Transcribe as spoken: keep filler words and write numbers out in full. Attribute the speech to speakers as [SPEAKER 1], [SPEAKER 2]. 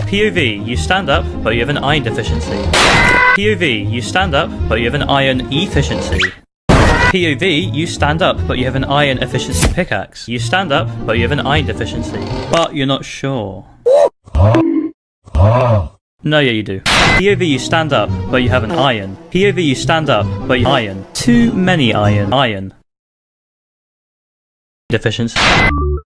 [SPEAKER 1] P O V, you stand up, but you have an iron deficiency. P O V, you stand up, but you have an iron efficiency. P O V, you stand up, but you have an iron efficiency pickaxe. You stand up, but you have an iron deficiency. But you're not sure. No, yeah, you do. P O V, you stand up, but you have an iron. P O V, you stand up, but you iron. Too many iron. Iron. Deficiency.